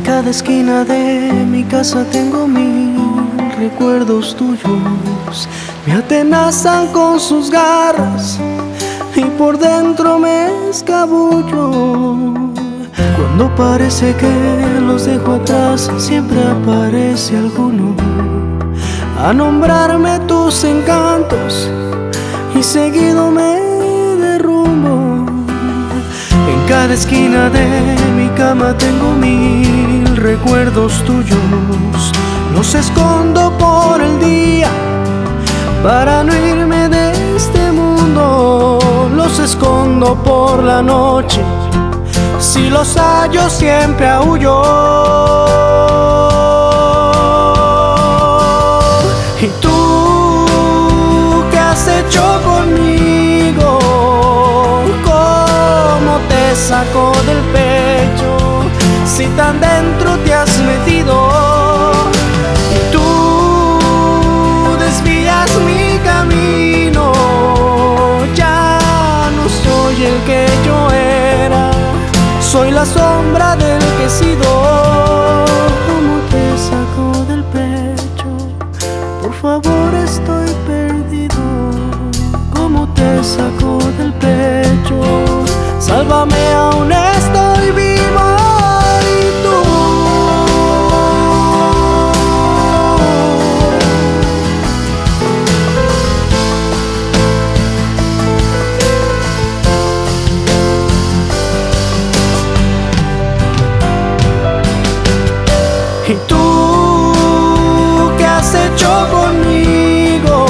cada esquina de mi casa tengo mil recuerdos tuyos. Me atenazan con sus garras y por dentro me escabullo. Cuando parece que los dejo atrás, siempre aparece alguno a nombrarme tus encantos y seguido me derrumbo. En cada esquina de mi cama tengo mil recuerdos tuyos. Los escondo por el día para no irme de este mundo. Los escondo por la noche, si los hallo siempre aúllo. ¿Y tú qué has hecho conmigo? ¿Cómo te saco del pecho si tan dentro te has metido? Y tú desvías mi camino, ya no soy el que yo era, soy la sombra del que he sido. ¿Cómo te saco del pecho? Por favor, estoy perdido. ¿Cómo te saco del pecho? Sálvame, aún estoy vivo. ¿Y tú? ¿Y tú qué has hecho conmigo?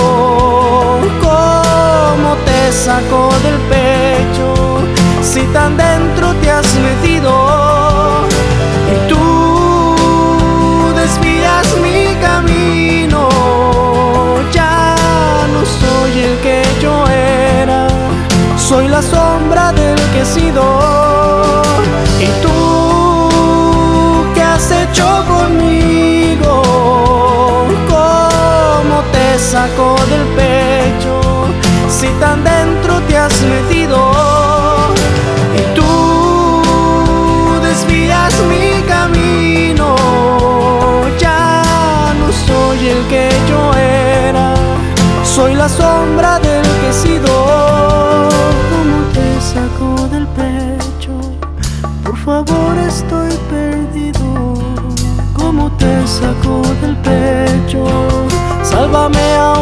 ¿Cómo te saco del pecho si tan dentro te has metido? Y tú desvías mi camino, ya no soy el que yo era, soy la sombra del que he sido. Y tú ¿qué has hecho conmigo? ¿Cómo te saco del pecho si tan dentro te has metido? Y tú desvías mi camino, ya no soy el que yo era, soy la sombra del que he sido. ¿Cómo te saco del pecho? Por favor, estoy perdido. ¿Cómo te saco del pecho? Sálvame ahora.